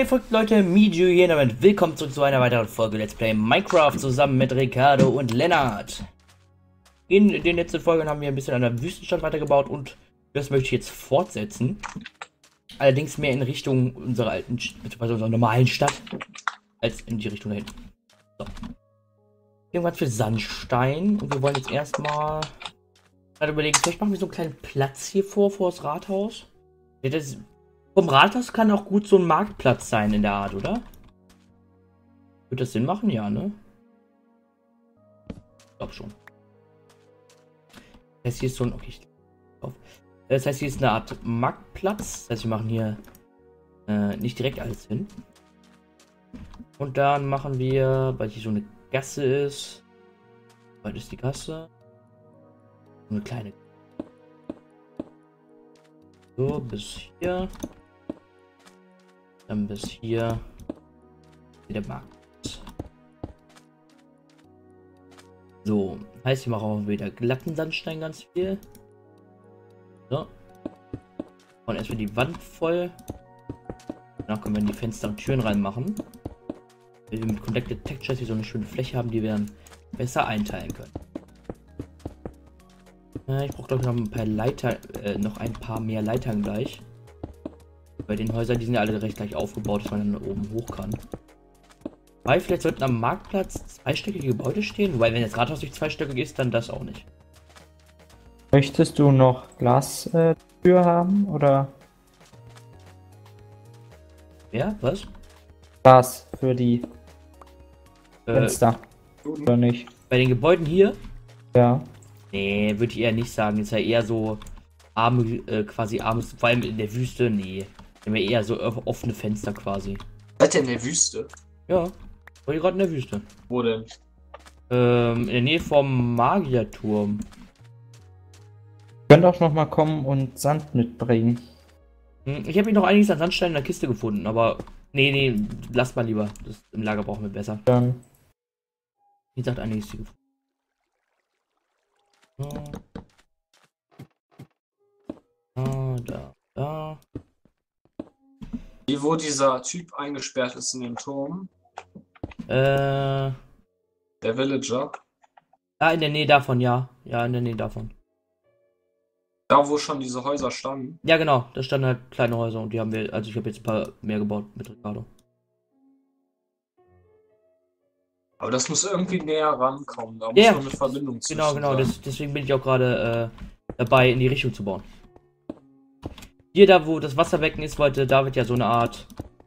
Hey, verrückt Leute, Miju hier damit. Willkommen zurück zu einer weiteren Folge Let's Play Minecraft zusammen mit Ricardo und Lennart. In den letzten Folgen haben wir ein bisschen an der Wüstenstadt weitergebaut und das möchte ich jetzt fortsetzen. Allerdings mehr in Richtung unserer alten, beziehungsweise unserer normalen Stadt, als in die Richtung da hinten. So. Wir haben ganz viel Sandstein und wir wollen jetzt erstmal gerade überlegen, vielleicht machen wir so einen kleinen Platz hier vor das Rathaus. Vom Rathaus kann auch gut so ein Marktplatz sein in der Art, oder? Wird das Sinn machen? Ja, ne? Ich glaube schon. Das heißt, hier ist so ein... Okay, das heißt, hier ist eine Art Marktplatz. Das heißt, wir machen hier nicht direkt alles hin. Und dann machen wir, weil hier so eine Gasse ist... Weit ist die Gasse? So eine kleine... So, bis hier. Dann bis hier. Der Markt. So, heißt, wir machen auch wieder glatten Sandstein ganz viel. So. Und erstmal die Wand voll. Danach können wir in die Fenster und Türen reinmachen. Wenn wir mit Connected Textures hier so eine schöne Fläche haben, die wir dann besser einteilen können. Ich brauche glaube ich noch ein paar Leiter, noch ein paar mehr Leitern gleich. Bei den Häusern, die sind ja alle recht gleich aufgebaut, dass man dann oben hoch kann. Weil vielleicht sollten am Marktplatz zweistöckige Gebäude stehen, weil wenn das Rathaus nicht zweistöckig ist, dann das auch nicht. Möchtest du noch Glastür haben oder? Ja, was? Glas für die Fenster oder nicht? Bei den Gebäuden hier? Ja. Nee, würde ich eher nicht sagen. Ist ja eher so arme, quasi armes, vor allem in der Wüste, nee. Wir haben ja eher so offene Fenster quasi. Seid ihr in der Wüste? Ja, war gerade in der Wüste. Wo denn? In der Nähe vom Magierturm. Ihr könnt auch noch mal kommen und Sand mitbringen. Ich habe hier noch einiges an Sandstein in der Kiste gefunden, aber nee, lasst mal lieber. Das im Lager brauchen wir besser. Dann. Wie gesagt, einiges hier gefunden. Da. Wie wo dieser Typ eingesperrt ist in dem Turm? Der Villager. in der Nähe davon, ja. Ja, in der Nähe davon. Da wo schon diese Häuser standen. Ja, genau. Da standen halt kleine Häuser und die haben wir, also ich habe jetzt ein paar mehr gebaut mit Ricardo. Aber das muss irgendwie näher rankommen. Da muss Ja, noch eine Verbindung zwischen Genau. sein. Deswegen bin ich auch gerade dabei, in die Richtung zu bauen. Hier, da wo das Wasserbecken ist, wollte David ja so eine Art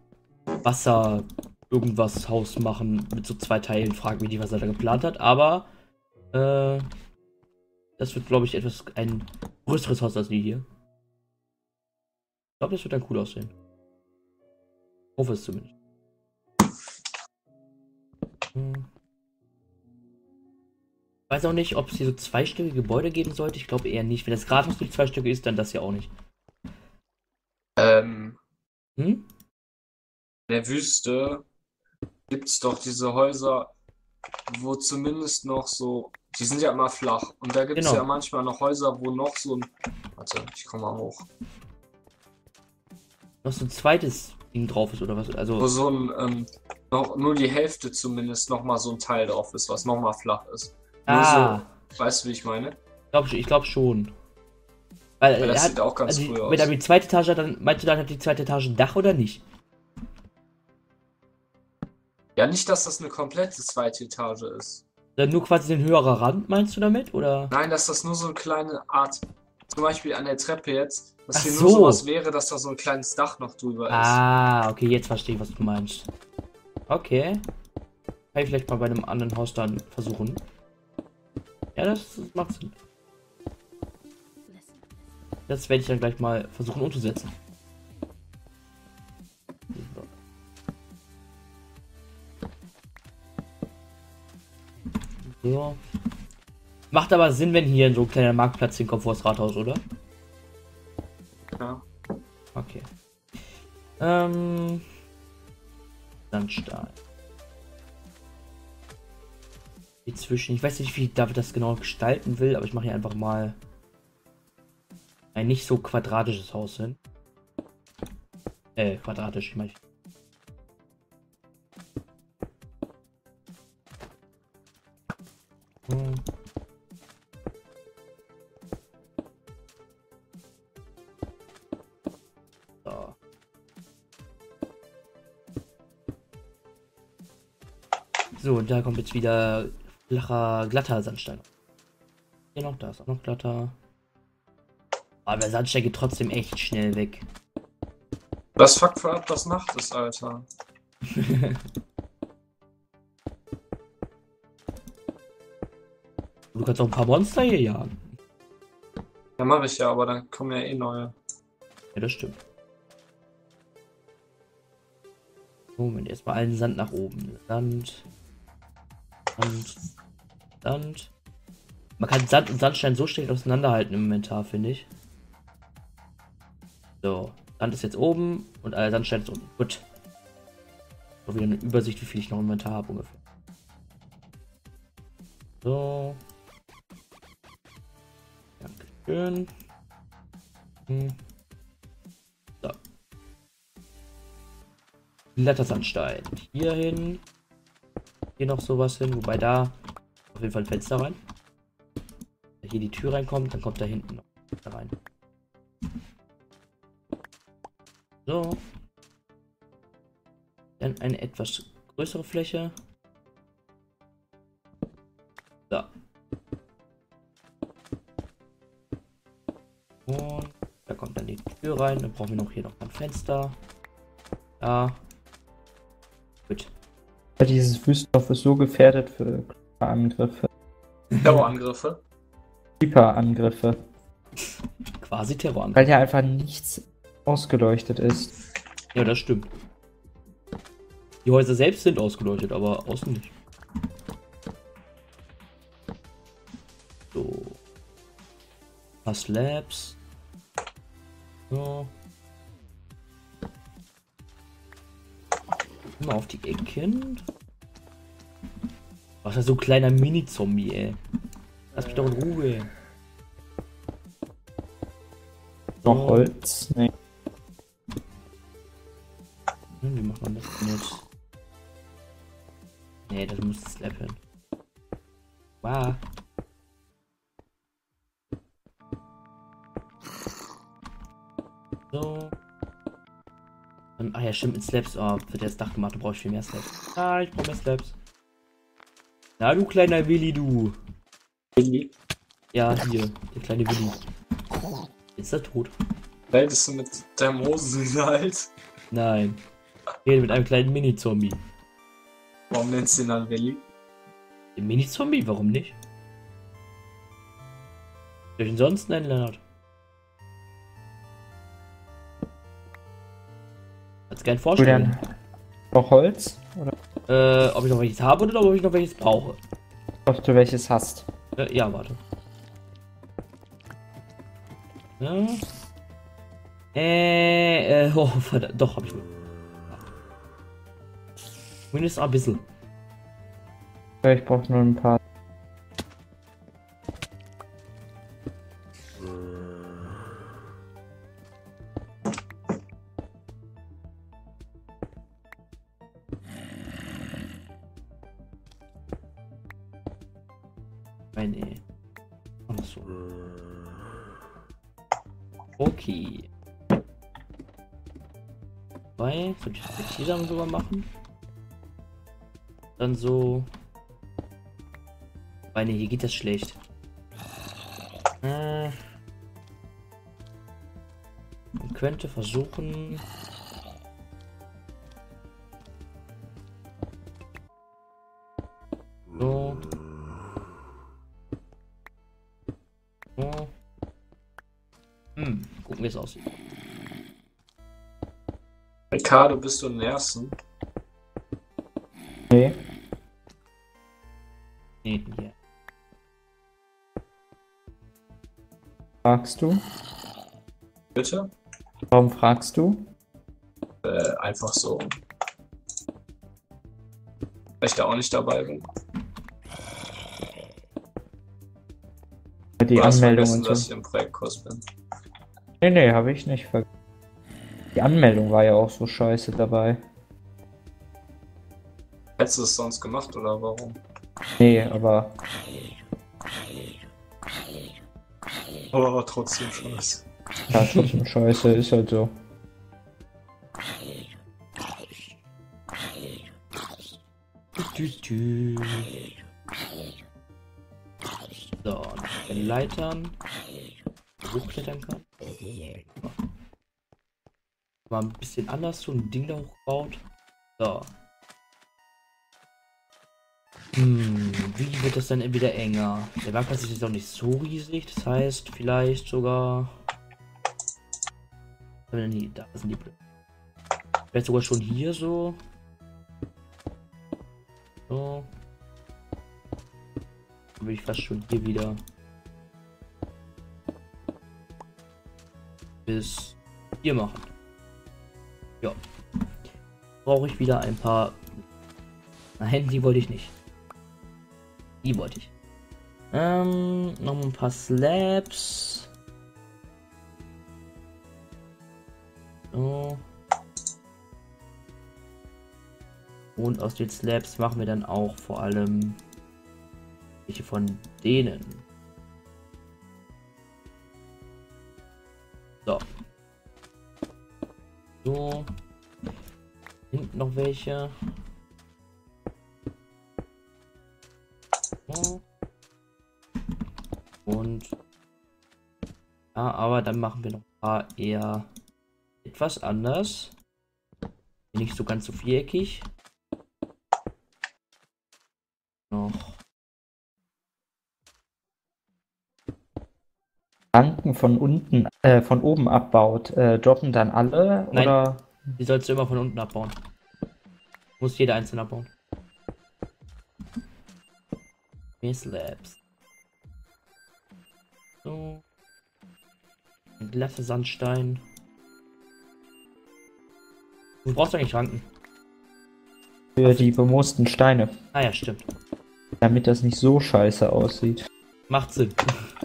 irgendwas Haus machen mit so 2 Teilen. Frag mich nicht, was er da geplant hat, aber das wird, glaube ich, ein größeres Haus als die hier. Ich glaube, das wird dann cool aussehen. Ich hoffe es zumindest. Ich weiß auch nicht, ob es hier so zweistöckige Gebäude geben sollte. Ich glaube eher nicht. Wenn das Rathaus nicht zweistöckig ist, dann das ja auch nicht. In der Wüste gibt es doch diese Häuser, wo zumindest noch so. Die sind ja immer flach. Und da gibt es Genau. ja manchmal noch Häuser, wo noch so ein. Warte, ich komme mal hoch. Noch so ein zweites Ding drauf ist oder was? Also. Wo so ein. Noch, nur die Hälfte zumindest nochmal so ein Teil drauf ist, was nochmal flach ist. Nur so, weißt du, wie ich meine? Ich glaube schon. Weil das sieht auch ganz cool aus. Wenn er die zweite Etage hat, dann meinst du, dann hat die zweite Etage ein Dach oder nicht? Ja, nicht, dass das eine komplette zweite Etage ist. Dann nur quasi ein höherer Rand, meinst du damit? Oder? Nein, dass das nur so eine kleine Art, zum Beispiel an der Treppe jetzt, dass Ach hier so. nur sowas wäre, dass da so ein kleines Dach noch drüber ist. Ah, okay, jetzt verstehe ich, was du meinst. Okay. Kann ich vielleicht mal bei einem anderen Haus dann versuchen. Ja, das macht Sinn. Das werde ich dann gleich mal versuchen umzusetzen. So. Macht aber Sinn, wenn hier so ein kleiner Marktplatz hinkommt vor das Rathaus, oder? Ja. Okay. Sandstein. Hier zwischen. Ich weiß nicht, wie David das genau gestalten will, aber ich mache hier einfach mal ein nicht so quadratisches Haus hin. Quadratisch, ich meine. So, und da kommt jetzt wieder flacher, glatter Sandstein. Hier noch, da ist auch noch glatter. Aber der Sandstein geht trotzdem echt schnell weg. Das fuckt für ab, was Nacht ist, Alter. Du kannst auch ein paar Monster hier jagen. Ja, mache ich ja, aber dann kommen ja eh neue. Ja, das stimmt. Moment, erstmal allen Sand nach oben. Sand. Sand. Sand. Man kann Sand und Sandstein so schlecht auseinanderhalten im Inventar, finde ich. So, Sand ist jetzt oben und Sandstein ist unten. Gut. So, wieder eine Übersicht, wie viel ich noch im Inventar habe ungefähr. So. Dankeschön. So. Glatter Sandstein. Hier hin. Hier noch sowas hin, wobei da auf jeden Fall ein Fenster rein. Wenn hier die Tür reinkommt, dann kommt da hinten noch da rein. So. Dann eine etwas größere Fläche. So. Und da kommt dann die Tür rein. Dann brauchen wir noch hier noch ein Fenster. Da. Gut. Dieses Wüstendorf ist so gefährdet für Angriffe. Terrorangriffe. Hyperangriffe. Quasi Terror. Weil ja einfach nichts ausgeleuchtet ist. Ja, das stimmt. Die Häuser selbst sind ausgeleuchtet, aber außen nicht. So. Ein paar Slabs. So. Immer auf die Ecken. Was ist so ein kleiner Mini-Zombie, ey. Lass mich doch in Ruhe. Noch Holz? Nee. Wie macht man das denn jetzt? Nee, das muss Slab hin. Wow. So. Ach ja, stimmt, mit Slabs. Oh, wird das Dach gemacht, du brauchst viel mehr Slabs. Ah, ich brauche mehr Slabs. Na, du kleiner Willi, du. Willi? Ja, hier, der kleine Willi. Ist er tot? Redest du mit deinem Hosen Nein. Ich rede mit einem kleinen Mini-Zombie. Warum nennst du ihn dann Willi? Den Mini-Zombie? Warum nicht? Soll ich ihn sonst nennen, Lennart? Kannst gern vorstellen. Noch Holz? Oder Ob ich noch welches habe oder ob ich noch welches brauche. ob du welches hast? Ja, warte. Ja. Oh, verdammt, doch, hab ich nur. Mindestens ein bisschen. Ja, ich brauche nur ein paar. Nee. Ach so. Okay. Soll ich das jetzt hier dann sogar machen? Dann so. Weil nee, hier geht das schlecht. Man könnte versuchen. So. So. Gucken, wie es aussieht. Ricardo, bist du ein Nersen? Nee. Nee, hier. Fragst du? Bitte? Warum fragst du? Einfach so. Weil ich da auch nicht dabei bin. Die Du hast Anmeldung vergessen, und dass so. ich im Projektkurs bin. Nee, habe ich nicht vergessen. Die Anmeldung war ja auch so scheiße dabei. Hättest du es sonst gemacht oder warum? Nee, aber Aber trotzdem scheiße. ja, trotzdem scheiße, ist halt so. Tü. So, noch mit den Leitern. Hochklettern kann. Mal ein bisschen anders so ein Ding da hochgebaut. So. Wie wird das dann wieder enger? Der Marktplatz ist jetzt auch nicht so riesig, das heißt vielleicht sogar. Da sind die Blöcke. Vielleicht sogar schon hier so. So. Dann will ich fast schon hier wieder. Bis hier machen. Ja. Brauche ich wieder ein paar. Nein, die wollte ich nicht. Die wollte ich. Noch ein paar Slabs. So. Und aus den Slabs machen wir dann auch vor allem welche von denen. So. So. Hinten noch welche. So. Und ja, aber dann machen wir noch ein paar eher etwas anders. Nicht so ganz so viereckig. Noch. Banken von unten, von oben abbaut, droppen dann alle? Nein. Oder? Die sollst du immer von unten abbauen. Muss jeder einzeln abbauen. Mehr Slabs. So. Ein glatte Sandstein. Du brauchst eigentlich Ranken. Für die bemoosten Steine. Ah ja, stimmt. Damit das nicht so scheiße aussieht. Macht Sinn.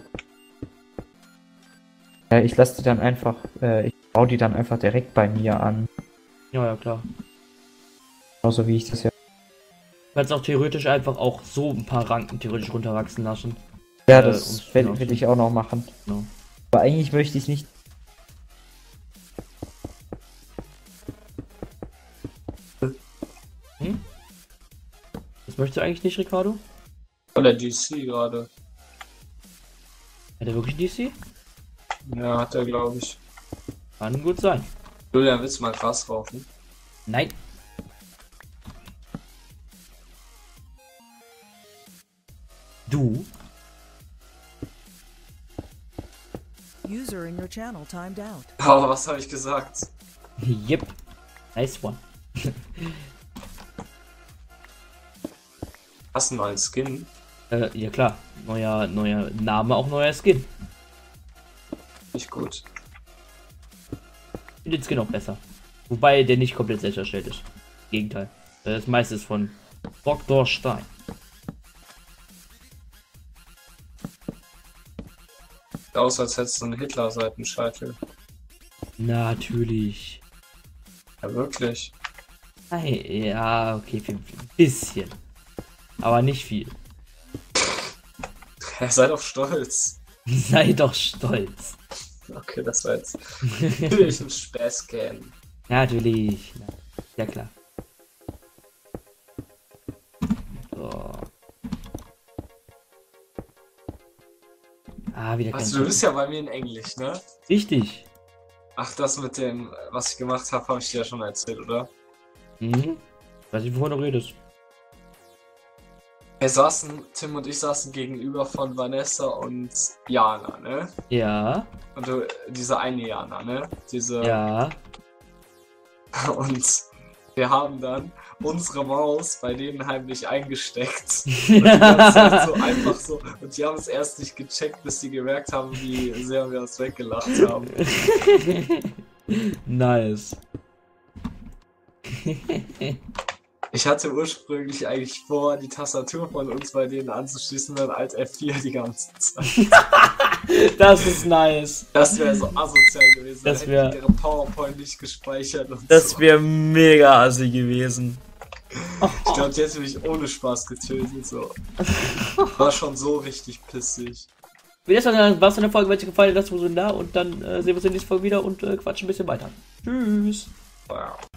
Ich lasse die dann einfach, ich baue die dann einfach direkt bei mir an. Ja, ja, klar. Genauso wie ich das ja. Du kannst auch theoretisch einfach auch so ein paar Ranken theoretisch runterwachsen lassen. Ja, das will ich auch noch machen. Genau. Aber eigentlich möchte ich es nicht. Das möchtest du eigentlich nicht, Ricardo? Oder DC gerade. Hat er wirklich DC? Ja, hat er, glaube ich. Kann gut sein. Julian, willst du mal Gras rauchen? Nein. Du? User in your channel timed out. Aber was habe ich gesagt? Yep. Nice one. Hast du einen neuen Skin? Ja klar. Neuer Name, auch neuer Skin. Nicht gut. Ich finde den Skin auch besser. Wobei der nicht komplett selbst erstellt ist. Gegenteil. Das meiste ist von Dr. Stein. Sieht aus, als hättest du einen Hitler-Seitenscheitel. Natürlich. Ja, wirklich. Hey, ja, okay, ein bisschen. Aber nicht viel. Ja, sei doch stolz. Sei doch stolz. Okay, das war jetzt natürlich ein Späßchen. Natürlich. Ja, klar. So. Ah, wieder kein Also, du bist ja bei mir in Englisch, ne? Richtig. Ach, das mit dem, was ich gemacht habe, habe ich dir ja schon erzählt, oder? Mhm. Weiß ich, wovon du redest. Tim und ich saßen gegenüber von Vanessa und Jana, ne? Ja. Und du, diese eine Jana, ne? Diese. Ja. Und wir haben dann unsere Maus bei denen heimlich eingesteckt. Und die ganze Zeit so einfach so. Und die haben es erst nicht gecheckt, bis die gemerkt haben, wie sehr wir uns weggelacht haben. Nice. Ich hatte ursprünglich eigentlich vor, die Tastatur von uns bei denen anzuschließen, dann Alt F4 die ganze Zeit. Das ist nice. Das wäre so asozial gewesen. Das Dann wär- hätten die ihre PowerPoint nicht gespeichert und Das so. wäre mega assi gewesen. Ich glaube, die hätte mich ohne Spaß getötet. So. War schon so richtig pissig. Wie das dann war's in der Folge, wenn es dir gefallen hat, lasst uns da und dann sehen wir uns in der nächsten Folge wieder und quatschen ein bisschen weiter. Tschüss. Wow.